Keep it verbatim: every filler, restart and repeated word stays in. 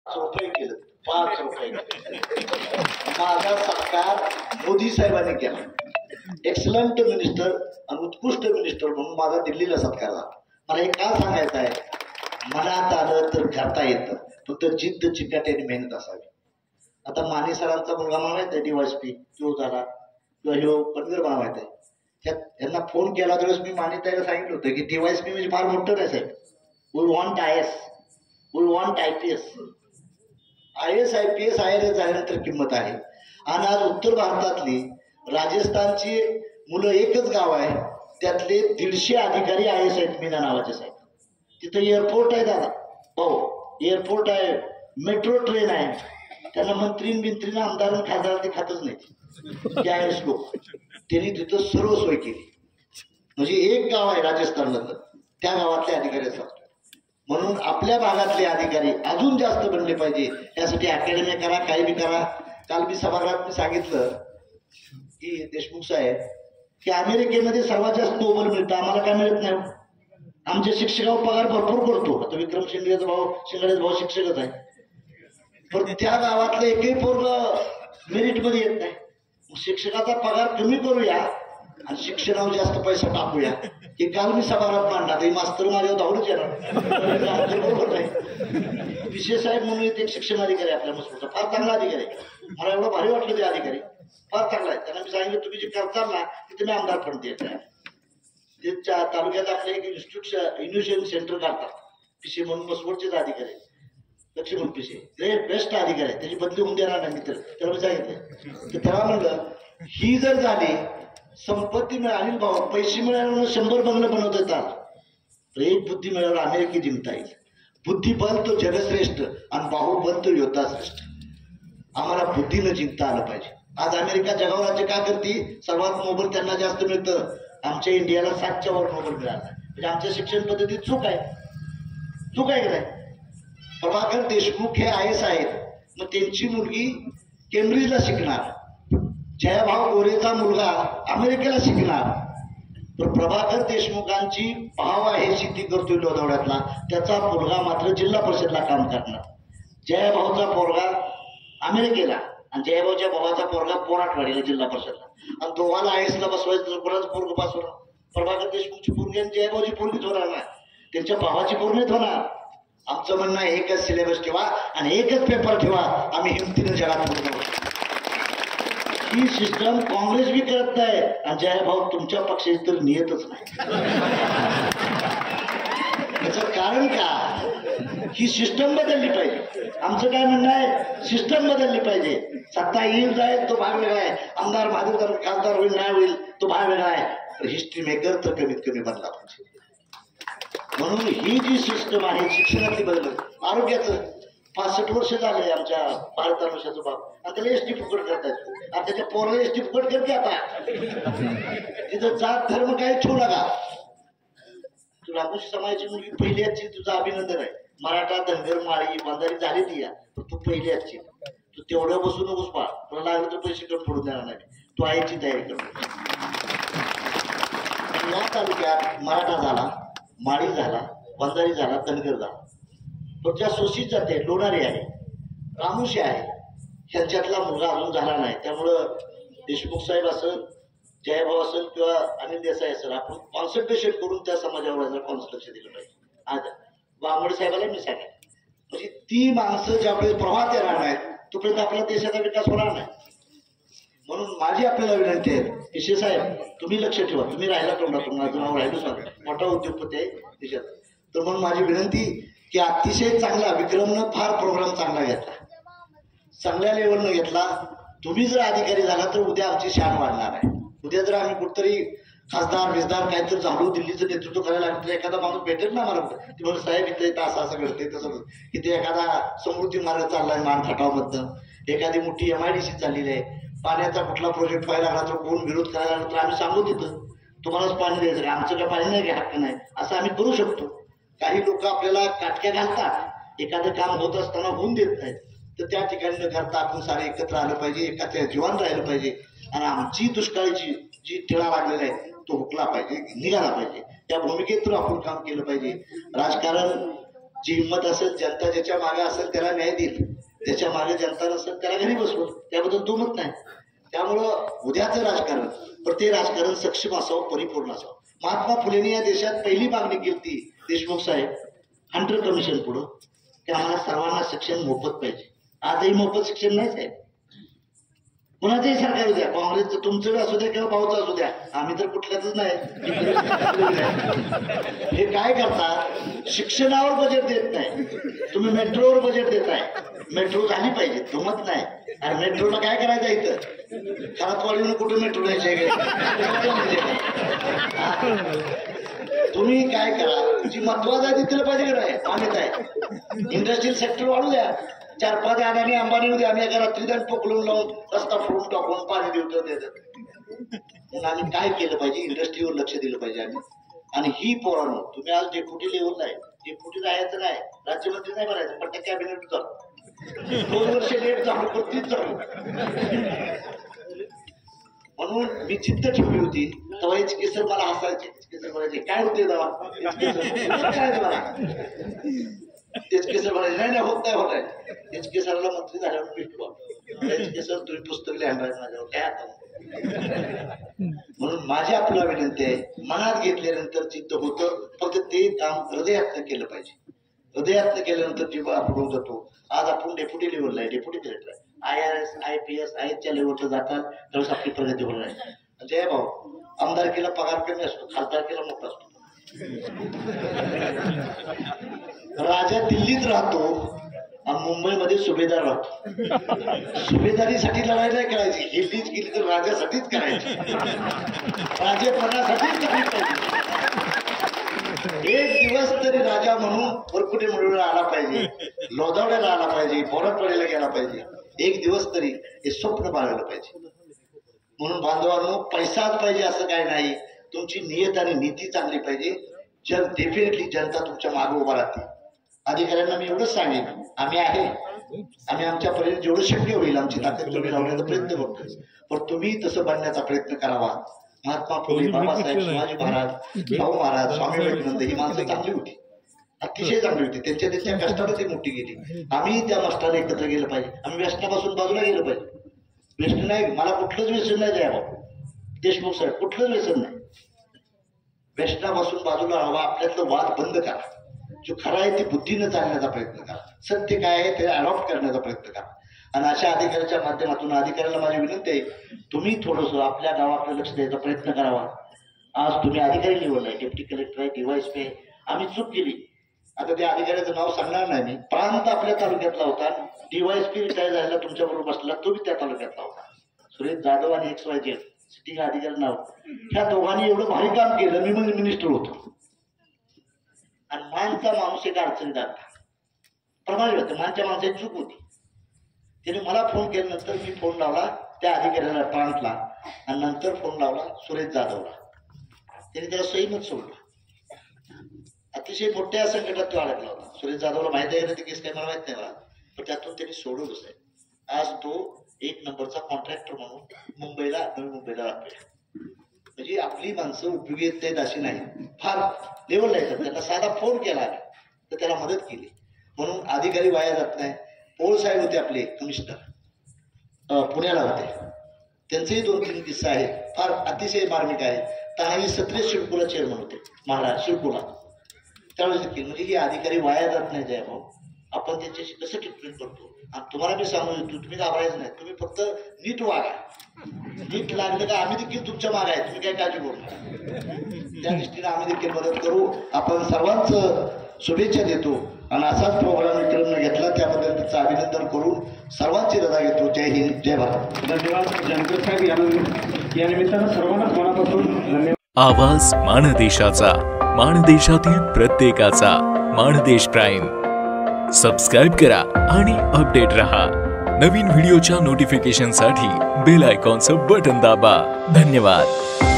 रुपये केलं, पाच रुपये माझा सत्कार मोदी साहेबांनी केला. एक्सलंट मिनिस्टर आणि उत्कृष्ट मिनिस्टर म्हणून माझा दिल्लीला सत्कार झाला. मला हे का सांगायचं आहे, मनात आलं तर करता येतं, फक्त जिद्द चिकाटी आणि मेहनत असावी. आता माने सरांचा मुलगा माहिती आहे डीवायसपी तो झाला किंवा ह्यो पनगर मला माहिती आहे. यांना फोन केला त्यावेळेस मी माने त्याला सांगितलं होतं की डीवायसपी म्हणजे फार मोठं नाही साहेब, we want I S, we want I P S. I S I P S I R S झाल्यानंतर किंमत आहे. आणि आज उत्तर भारतातली राजस्थानची मुलं एकच गाव आहे, त्यातले दीडशे अधिकारी आय एस आहेत मीना नावाचे साहेब. तिथं एअरपोर्ट आहे दादा, हो एअरपोर्ट आहे, मेट्रो ट्रेन आहे. त्यांना मंत्री बिंत्रीनं आमदार खासदार ते खातच नाही आय एस लोक. त्यांनी तिथं सर्व सोय केली. म्हणजे एक गाव आहे राजस्थानमधलं, त्या गावातले अधिकारी असतात. म्हणून आपल्या भागातले अधिकारी अजून जास्त बनले पाहिजे, यासाठी अकॅडमी करा, काही बी करा. काल मी सभागृहात मी सांगितलं की देशमुख साहेब की अमेरिकेमध्ये सर्वात जास्त नोबल मिळतं, आम्हाला काय मिळत नाही. आमच्या शिक्षकावर पगार भरपूर करतो. आता विक्रम शिंगडेचा भाऊ शिंगडेचा भाऊ शिक्षकच आहे, पण त्या गावातलं एकही पोरग मेरिटमध्ये येत नाही. शिक्षकाचा पगार कमी करूया आणि शिक्षणावर जास्त पैसा टाकूया. हे काल मी सभागृहात मांडला, ते मास्तर माझ्यावर धावडच येणार बरोबर नाही. विशे साहेब म्हणून एक शिक्षण अधिकारी आपल्या मसूरचा फार चांगला अधिकारी आहे. मला एवढं भारी वाटलं ते अधिकारी फार चांगला आहे. त्यांना मी सांगितलं तुम्ही जे करताल ना तिथे मी आमदार पण देत आहे. ते तालुक्यात आपले एक इन्स्टिट्यूट इन्व्हेशन सेंटर काढतात, पिसे म्हणून मसवडचेच अधिकारी लक्ष्मण पिसे ग्रेट बेस्ट अधिकारी आहे, त्याची बदली होऊन देणार नाही मित्र. त्याला मी सांगितलं तर तेव्हा म्हणलं ही जर झाली संपत्ती मिळाली, भाऊ पैसे मिळाल्यावर शंभर बंगलं बनवता येतात, तर एक बुद्धी मिळाल्यावर अमेरिकी जिंकता येईल. बुद्धिबल तो जगश्रेष्ठ आणि बाहुबल तो योद्धा श्रेष्ठ. आम्हाला बुद्धीनं जिंकता आलं पाहिजे. आज अमेरिका जगावर राज्य का करते, सर्वात नोबल त्यांना जास्त मिळतं, आमच्या इंडियाला सातच्या वर नोबल मिळाला. म्हणजे आमच्या शिक्षण पद्धतीत चूक आहे, चूक आहे की नाही. प्रभाकर देशमुख हे आय एस आहेत, मग त्यांची मुलगी केम्ब्रिजला शिकणार, जयभाव गोरेचा मुलगा अमेरिकेला शिकणार. तर प्रभाकर देशमुखांची भाव आहे शेती करतोय लोधावड्यातला, त्याचा मुलगा मात्र जिल्हा परिषदला काम करणार. जयभाऊचा पोरगा अमेरिकेला आणि जयभाऊच्या भावाचा पोरगा पोराटवाडीला जिल्हा परिषदला, आणि दोघांना आय एसला बसवायचं. कोणाचं पोरग पास होणार, प्रभाकर देशमुखची पोरगी आणि जयभाऊची पोरगीच होणार नाही, त्यांच्या भावाची पोरगीच होणार. आमचं म्हणणं आहे एकच सिलेबस ठेवा आणि एकच पेपर ठेवा, आम्ही हिमतीनं जगात पूर्ण. ही सिस्टम काँग्रेस बी करत नाही आणि जयभाऊ तुमच्या पक्षाची तर नियतच नाही. याचं कारण का, ही सिस्टम बदलली पाहिजे. आमचं काय म्हणणं आहे, सिस्टम बदलली पाहिजे. सत्ता येईल जाईल तो भाग वेगळा आहे, आमदार महादेव खासदार होईल नाही होईल तो भाग वेगळा आहे, हिस्ट्री मेकर तर कमीत कमी बदला पाहिजे. म्हणून ही जी सिस्टम आहे शिक्षणातली बदल. आरोग्याचं पासष्ट वर्ष झाले आमच्या भारत अनुषाचं बाब, आता त्याला एस टी फुकट करतायत. आता त्याच्या पोराला एस टी फुकट करते. आता तिथं जात धर्म काही ठेवू नका. तुला आकुश समाजाची मुलगी पहिली याची तुझं अभिनंदन आहे. मराठा धनगर माळी बंधारी झाली ती या, तू पहिली याची, तू तेवढं बसू नकोस पा, तुला लागलं तर पैसे कमी पडून देणार नाही, तू आईची तयारी कर. या तालुक्यात मराठा झाला, माळी झाला, बंधारी झाला, धनगर झाला, तो ज्या सोशीत जाते लोणारी आहे, रामुशी आहे, ह्यांच्यातला मुलगा अजून झाला नाही. त्यामुळं देशमुख साहेब असेल, जयभाऊ असेल किंवा अनिल देसाई असेल, आपण कॉन्सन्ट्रेशन करून त्या समाजावर कॉन्सन्ट्रेशन दिलं पाहिजे. आज बांबडे साहेबाला मी सांगेन, म्हणजे ती माणसं ज्यावेळेस प्रवाहात येणार नाहीत तोपर्यंत आपल्या देशाचा विकास होणार नाही. म्हणून माझी आपल्याला विनंती आहे, पिशे साहेब तुम्ही लक्ष ठेवा, तुम्ही राहिला तोंडातून, माझं नाव राहिलं सांगा, मोठा उद्योगपती आहे देशात. तर म्हणून माझी विनंती की अतिशय चांगला विक्रमनं फार प्रोग्राम चांगला घेतला, चांगल्या लेवलनं घेतला. तुम्ही जर अधिकारी झाला तर उद्या आमची शान वाढणार आहे. उद्या जर आम्ही कुठतरी खासदार बिजदार काहीतरी झालो, दिल्लीचं नेतृत्व करायला लागलं तर एखादा माणूस भेटेल ना मला, ती म्हणून साहेब इथलं इथं असं असं घडतंय तसं, की ते एखादा समृद्धी मार्ग चाललाय मान खटावमधनं, एखादी मोठी एम आय डी सी चाललेली आहे, पाण्याचा कुठला प्रोजेक्ट व्हायला लागला तर कोण विरोध करायला लागला तर आम्ही सांगू तिथं तुम्हालाच पाणी द्यायचं का, आमचं काय पाणी नाही का, हक्क नाही, असं आम्ही करू शकतो. काही लोक आपल्याला काटक्या घालतात, एखादं काम होत असताना होऊन देत नाहीत, तर त्या ठिकाणी न करता आपण सारे एकत्र आलं पाहिजे, एकाच्या जीवन राहिलं पाहिजे आणि आमची दुष्काळीची जी टिळा लागलेला आहे तो हुकला पाहिजे, निघाला पाहिजे. त्या भूमिकेतून आपण काम केलं पाहिजे. राजकारण जी हिंमत असेल, जनता ज्याच्या मागे असेल त्याला न्याय देईल, त्याच्या मागे जनता नसेल त्याला घरी बसवल, त्याबद्दल दुमत नाही. त्यामुळं उद्याचं राजकारण पण ते राजकारण सक्षम असावं, परिपूर्ण असावं. महात्मा फुलेंनी या देशात पहिली मागणी केली ती देशमुख साहेब हंटर कमिशन पुढं की आम्हाला सर्वांना शिक्षण मोफत पाहिजे. आजही मोफत शिक्षण नाहीच आहे. कुणाचंही सरकार होऊ द्या, काँग्रेसचं तुमचं असू द्या किंवा भाऊचं असू द्या, आम्ही तर कुठल्याच नाही. हे काय करतात, शिक्षणावर बजेट देत नाही, तुम्ही मेट्रोवर बजेट देताय. मेट्रो झाली पाहिजे, जमत नाही. आणि मेट्रोला काय करायचं इथं खरातवाडीनं कुठं मेट्रो द्यायचे. तुम्ही काय करा, जी महत्वाचं आहे तिथलं पाहिजे का नाही. आम्ही काय इंडस्ट्रियल सेक्टर वाढू द्या, चार पाच अडाणी अंबानी होते, आम्ही एका रात्री पकडून लावून रस्ता फोडून टाकून पाणी देऊ देतात. मग आम्ही काय केलं पाहिजे, इंडस्ट्रीवर लक्ष दिलं पाहिजे आम्ही. आणि ही पोरांनो, तुम्ही आज डेप्युटी लेवलला आहे, डेप्युटी राहायचं नाही, राज्यमंत्री नाही बनायचं, पण त्या कॅबिनेट चालू दोन वर्ष लेट झालो पण तीच चालू. म्हणून मी जिद्द ठेवली होती. तेव्हा एचकेसर मला हसायचे, एचकेसर म्हणायचे काय होते तेव्हा काय मला एचकेसर म्हणायचे नाही नाही होत नाही होत आहे. एचकेसरला मंत्री झाल्यावर भेटलो. एचकेसर तुम्ही पुस्तक लिहायला माझ्यावर काय आता. म्हणून माझी आपल्याला विनंती आहे, मनात घेतल्यानंतर जिद्द होतं, फक्त ते काम हृदयातनं केलं पाहिजे. हृदयातनं केल्यानंतर जेव्हा आपण जातो, आज आपण डेप्युटी लेवलला आहे, डेप्युटी कलेक्टर आहे, I R S I P S I एसच्या लेवलला जातात, त्यावेळेस आपली प्रगती होणार आहे. जय भाऊ, आमदारकीला पगार कमी असतो, खासदारकीला मोठा असतो. राजा दिल्लीत राहतो आणि मुंबईमध्ये सुभेदार राहतो. सुभेदारीसाठी लढाई नाही करायची, ही लीज केली तर राजासाठीच करायची, राजेपणासाठीच करायची. एक दिवस तरी राजा म्हणून वरकुटे मिळवला आला पाहिजे, लोधावड्याला आला पाहिजे, बोराटवाडीला गेला पाहिजे. एक दिवस तरी हे स्वप्न बाळगलं पाहिजे. म्हणून बांधवांनो, पैसाच पाहिजे असं काय नाही, तुमची नियत आणि नीती चांगली पाहिजे. जन डेफिनेटली जनता तुमच्या मागे उभा राहते. अधिकाऱ्यांना मी एवढंच सांगेन, आम्ही आहे, आम्ही आमच्या पर्यंत जेवढं शक्य होईल आमची ताकद तुम्ही लावण्याचा प्रयत्न करतोय, पण तुम्ही तसं बनण्याचा प्रयत्न करावा. महात्मा फुले, बाबासाहेब, शिवाजी महाराज, शाहू महाराज, स्वामी विवेकानंद ही माणसं चांगली होती, अतिशय चांगली होती. त्यांच्या त्यांच्या कष्टाने ती मोठी गेली. आम्ही त्या कष्टाने एकत्र गेलं पाहिजे. आम्ही व्यसनापासून बाजूला गेलं पाहिजे. व्यसन नाही, मला कुठलंच व्यसन नाही द्यावं देशमुख साहेब, कुठलंच व्यसन नाही. व्यसनापासून बाजूला राहावा, आपल्यातलं वाद बंद करा. जो खरा आहे ते बुद्धीनं चालण्याचा प्रयत्न करा, सत्य काय आहे ते अडॉप्ट करण्याचा प्रयत्न करा. आणि अशा अधिकाऱ्याच्या माध्यमातून अधिकाऱ्याला माझी विनंती आहे, तुम्ही थोडंसं आपल्या गावाकडे लक्ष द्यायचा प्रयत्न करावा. आज तुम्ही अधिकारी निवडलाय, डेप्युटी कलेक्टर आहे, डीवायएसपी आहे. आम्ही चूक केली, आता त्या अधिकाऱ्याचं नाव सांगणार नाही मी. प्रांत आपल्या तालुक्यातला होता, डीवायएसपी रिटायर झालेला तुमच्या बरोबर बसला, तो बी त्या तालुक्यातला होता. सुरेश जाधव आणि एक्स वाय झेड सिटिंग अधिकारी नाव, ह्या दोघांनी एवढं भारी काम केलं. मी म्हणजे मिनिस्टर होतो आणि मानचा माणूस एका अडचणीत आला, प्रमाणे होतं, मानच्या माणसाची चूक होती. त्याने मला फोन केल्यानंतर मी फोन लावला त्या अधिकाऱ्याला प्रांतला, आणि नंतर फोन लावला सुरेश जाधवला. त्याने त्याला सहीमत सोडलं. अतिशय मोठ्या संकटात तो अडकला होता. सुरेश जाधवला माहिती आहे ते केस काय मला माहित नाही मला, पण त्यातून त्यांनी सोडवलं साहेब. आज तो एक नंबरचा कॉन्ट्रॅक्टर म्हणून मुंबईला नवी मुंबईला राहतोय. म्हणजे आपली माणसं उपयोगी येत नाहीत अशी नाही, फार लेवलला येतात. त्यांना साधा फोन केला तर त्याला मदत केली, म्हणून अधिकारी वाया जात नाही. पोळ साहेब होते आपले कमिशनर, पुण्याला होते, त्यांचेही दोन तीन किस्से आहेत, फार अतिशय मार्मिक आहे. तानाजी सत्रे शिडकोला चेअरमन होते, महाराज शिडकोला, त्यावेळेस देखील. म्हणजे ही अधिकारी वाया जात नाही जय भाऊ. आपण त्यांच्याशी कसं ट्रीटमेंट करतो. आणि तुम्हाला मी सांगू इच्छितो, तुम्ही घाबरायचं नाही, तुम्ही फक्त नीट वागा. नीट लागलं का आम्ही देखील तुमच्या मागे आहे, तुम्ही काय काळजी करू नका. त्या दृष्टीने आम्ही देखील मदत करू. आपण सर्वांचं शुभेच्छा देतो आणि असाच प्रोग्राम विक्रमने घेतला त्याबद्दल त्याचं अभिनंदन करून सर्वांची रजा घेतो. जय हिंद, जय भारत. धन्यवाद जानकर साहेब. या निमित्तानं सर्वांनाच मनापासून धन्यवाद. आवाज माणदेशाचा, माणदेशातील प्रत्येकाचा. माणदेश प्राईम सबस्क्राईब करा आणि अपडेट रहा. नवीन व्हिडिओच्या नोटिफिकेशनसाठी बेल आयकॉनचं बटन दाबा. धन्यवाद.